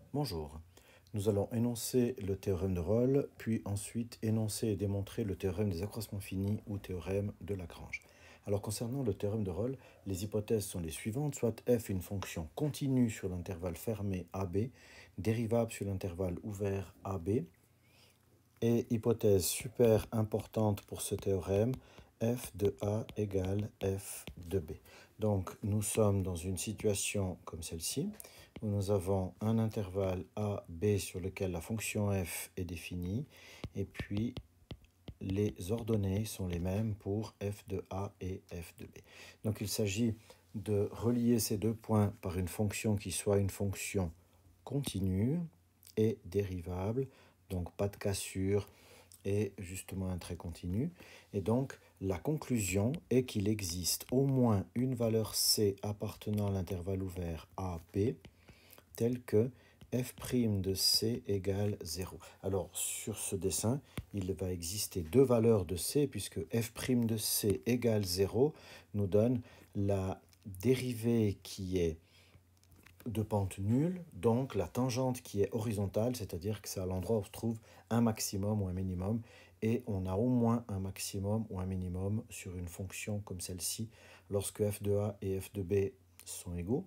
Bonjour, nous allons énoncer le théorème de Rolle, puis ensuite énoncer et démontrer le théorème des accroissements finis ou théorème de Lagrange. Alors concernant le théorème de Rolle, les hypothèses sont les suivantes, soit f est une fonction continue sur l'intervalle fermé AB, dérivable sur l'intervalle ouvert AB, et hypothèse super importante pour ce théorème, f de A égale f de B. Donc nous sommes dans une situation comme celle-ci, où nous avons un intervalle A, B sur lequel la fonction f est définie, et puis les ordonnées sont les mêmes pour f de A et f de B. Donc il s'agit de relier ces deux points par une fonction qui soit une fonction continue et dérivable, donc pas de cassure et justement un trait continu. Et donc la conclusion est qu'il existe au moins une valeur C appartenant à l'intervalle ouvert AB telle que f' de C égale 0. Alors sur ce dessin, il va exister deux valeurs de C puisque f' de C égale 0 nous donne la dérivée qui est de pente nulle, donc la tangente qui est horizontale, c'est-à-dire que c'est à l'endroit où se trouve un maximum ou un minimum, et on a au moins un maximum ou un minimum sur une fonction comme celle-ci lorsque f de A et f de B sont égaux.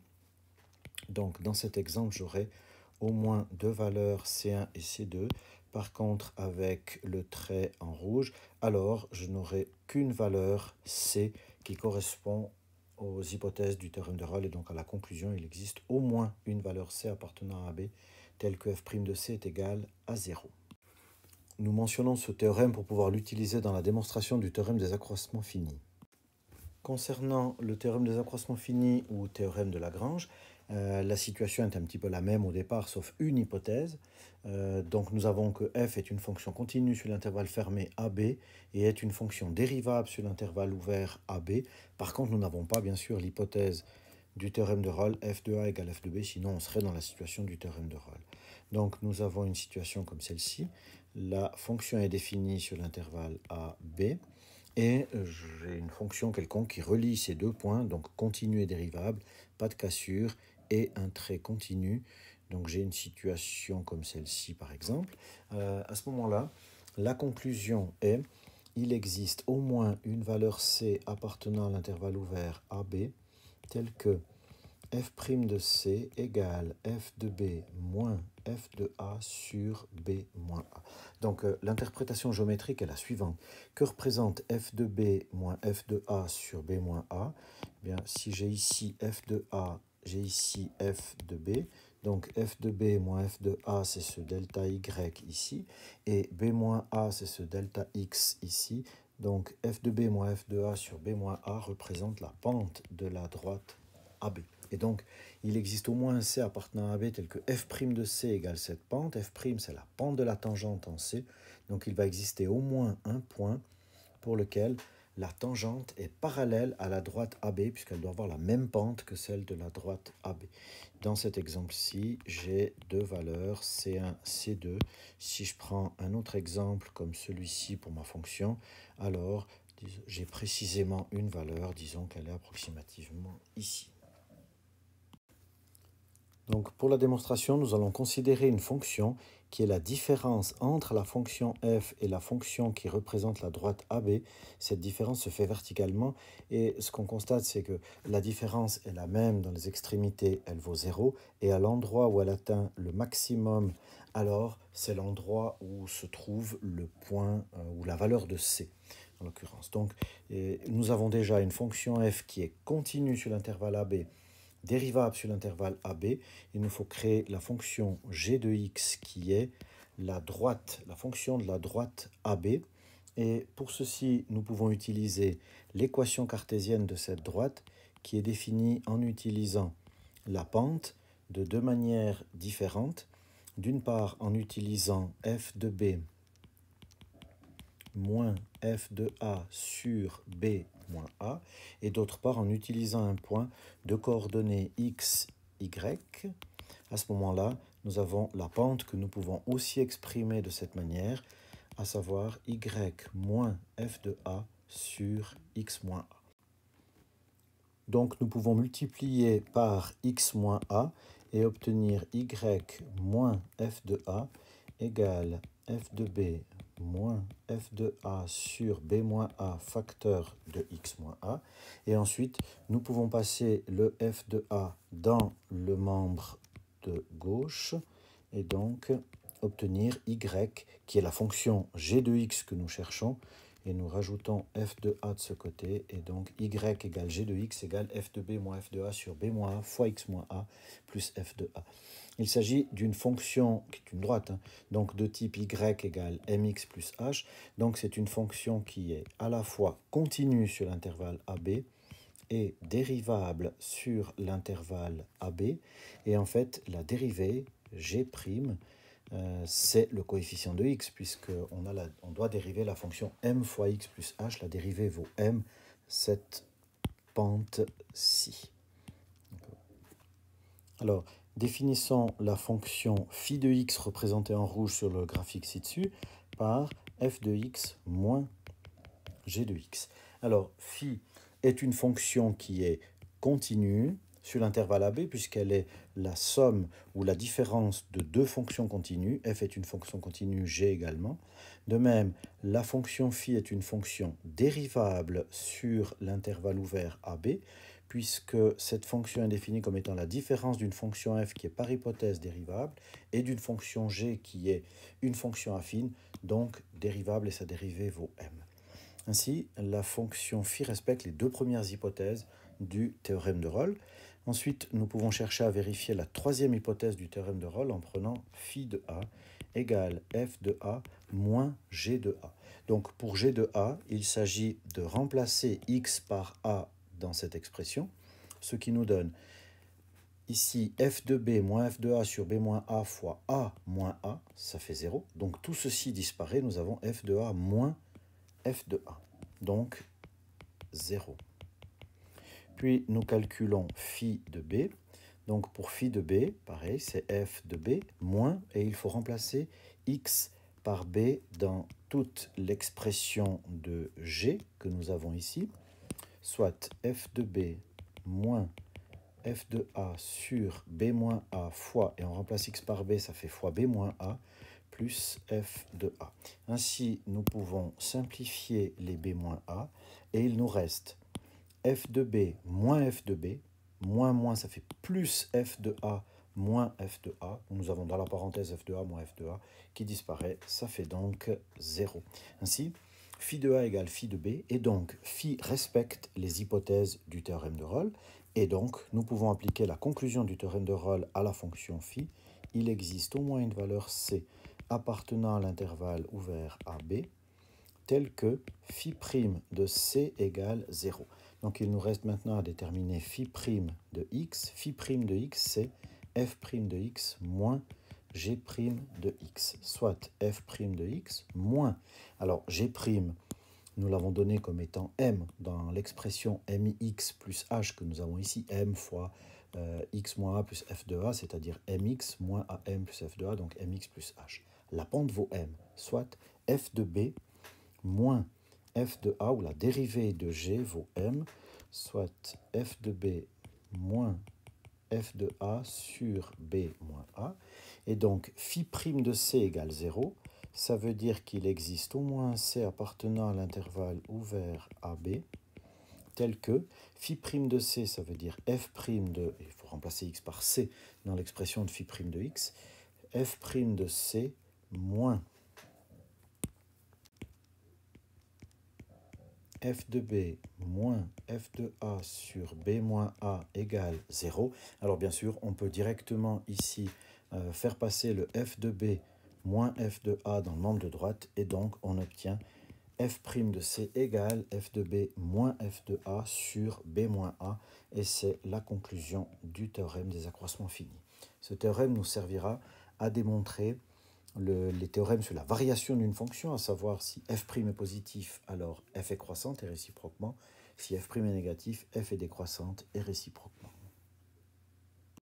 Donc dans cet exemple, j'aurai au moins deux valeurs C1 et C2. Par contre, avec le trait en rouge, alors je n'aurai qu'une valeur C qui correspond aux hypothèses du théorème de Rolle, et donc à la conclusion, il existe au moins une valeur C appartenant à B, telle que f' de C est égal à 0. Nous mentionnons ce théorème pour pouvoir l'utiliser dans la démonstration du théorème des accroissements finis. Concernant le théorème des accroissements finis ou théorème de Lagrange, la situation est un petit peu la même au départ, sauf une hypothèse. Donc nous avons que f est une fonction continue sur l'intervalle fermé AB et est une fonction dérivable sur l'intervalle ouvert AB. Par contre, nous n'avons pas bien sûr l'hypothèse du théorème de Rolle, f de A égale f de B, sinon on serait dans la situation du théorème de Rolle. Donc nous avons une situation comme celle-ci. La fonction est définie sur l'intervalle AB. Et j'ai une fonction quelconque qui relie ces deux points, donc continu et dérivable, pas de cassure, et un trait continu. Donc j'ai une situation comme celle-ci par exemple. À ce moment-là, la conclusion est il existe au moins une valeur C appartenant à l'intervalle ouvert AB, telle que f' de C égale f de B moins f de A sur B moins A. Donc l'interprétation géométrique est la suivante. Que représente f de B moins f de A sur B moins A? Eh bien, si j'ai ici f de A, j'ai ici f de B. Donc f de B moins f de A, c'est ce delta Y ici. Et B moins A, c'est ce delta X ici. Donc f de B moins f de A sur B moins A représente la pente de la droite AB. Et donc, il existe au moins un C appartenant à AB tel que f' de C égale cette pente. F', c'est la pente de la tangente en C. Donc, il va exister au moins un point pour lequel la tangente est parallèle à la droite AB, puisqu'elle doit avoir la même pente que celle de la droite AB. Dans cet exemple-ci, j'ai deux valeurs, C1, C2. Si je prends un autre exemple comme celui-ci pour ma fonction, alors j'ai précisément une valeur, disons qu'elle est approximativement ici. Donc pour la démonstration, nous allons considérer une fonction qui est la différence entre la fonction f et la fonction qui représente la droite AB. Cette différence se fait verticalement et ce qu'on constate, c'est que la différence est la même dans les extrémités, elle vaut 0, et à l'endroit où elle atteint le maximum, alors c'est l'endroit où se trouve le point ou la valeur de C en l'occurrence. Donc nous avons déjà une fonction f qui est continue sur l'intervalle AB, dérivable sur l'intervalle AB, il nous faut créer la fonction g de x qui est la fonction de la droite AB. Et pour ceci, nous pouvons utiliser l'équation cartésienne de cette droite qui est définie en utilisant la pente de deux manières différentes. D'une part, en utilisant f de B moins f de A sur B moins A, et d'autre part en utilisant un point de coordonnées x, y. À ce moment-là, nous avons la pente que nous pouvons aussi exprimer de cette manière, à savoir y moins f de A sur x moins A. Donc nous pouvons multiplier par x moins a et obtenir y moins f de a égale f de b moins f de a sur b moins a facteur de x moins a. Et ensuite, nous pouvons passer le f de a dans le membre de gauche et donc obtenir y, qui est la fonction g de x que nous cherchons, et nous rajoutons f de a de ce côté, et donc y égale g de x égale f de b moins f de a sur b moins a fois x moins a plus f de a. Il s'agit d'une fonction qui est une droite, donc de type y égale mx plus h. Donc c'est une fonction qui est à la fois continue sur l'intervalle AB et dérivable sur l'intervalle AB. Et en fait, la dérivée, g', c'est le coefficient de x, puisqu'on on doit dériver la fonction m fois x plus h. La dérivée vaut m, cette pente-ci. Alors, définissons la fonction phi de x représentée en rouge sur le graphique ci-dessus par f de x moins g de x. Alors, phi est une fonction qui est continue sur l'intervalle AB, puisqu'elle est la somme ou la différence de deux fonctions continues. F est une fonction continue, g également. De même, la fonction phi est une fonction dérivable sur l'intervalle ouvert AB, puisque cette fonction est définie comme étant la différence d'une fonction f qui est par hypothèse dérivable et d'une fonction g qui est une fonction affine, donc dérivable, et sa dérivée vaut m. Ainsi, la fonction phi respecte les deux premières hypothèses du théorème de Rolle. Ensuite, nous pouvons chercher à vérifier la troisième hypothèse du théorème de Rolle en prenant phi de a égale f de a moins g de a. Donc pour g de a, il s'agit de remplacer x par a dans cette expression, ce qui nous donne ici f de b moins f de a sur b moins a fois a moins a, ça fait 0. Donc tout ceci disparaît, nous avons f de a moins f de a, donc 0. Puis nous calculons phi de b. Donc pour phi de b, pareil, c'est f de b moins, et il faut remplacer x par b dans toute l'expression de g que nous avons ici, soit f de b moins f de a sur b moins a fois, et on remplace x par b, ça fait fois b moins a, plus f de a. Ainsi, nous pouvons simplifier les b moins a, et il nous reste f de b moins f de b, moins, ça fait plus f de a moins f de a. Nous avons dans la parenthèse f de a moins f de a qui disparaît, ça fait donc 0. Ainsi, phi de a égale phi de b, et donc phi respecte les hypothèses du théorème de Rolle, et donc nous pouvons appliquer la conclusion du théorème de Rolle à la fonction phi. Il existe au moins une valeur c appartenant à l'intervalle ouvert AB, tel que phi' de c égale 0. Donc il nous reste maintenant à déterminer phi' de x. Phi' de x, c'est f' de x moins g' de x, soit f' de x moins, alors g', nous l'avons donné comme étant m dans l'expression mx plus h que nous avons ici, m fois x moins a plus f de a, c'est-à-dire mx moins am plus f de a, donc mx plus h. La pente vaut m, soit f de b moins f de a, ou la dérivée de g vaut m, soit f de b moins f de a sur b moins a. Et donc, phi' de c égale 0. Ça veut dire qu'il existe au moins un c appartenant à l'intervalle ouvert AB, tel que phi' de c, ça veut dire f' de, il faut remplacer x par c dans l'expression de phi' de x, f' de c moins f de b moins f de a sur b moins a égale 0. Alors bien sûr, on peut directement ici faire passer le f de b moins f de a dans le membre de droite, et donc on obtient f' de c égale f de b moins f de a sur b moins a, et c'est la conclusion du théorème des accroissements finis. Ce théorème nous servira à démontrer les théorèmes sur la variation d'une fonction, à savoir si f' est positif, alors f est croissante et réciproquement. Si f' est négatif, f est décroissante et réciproquement.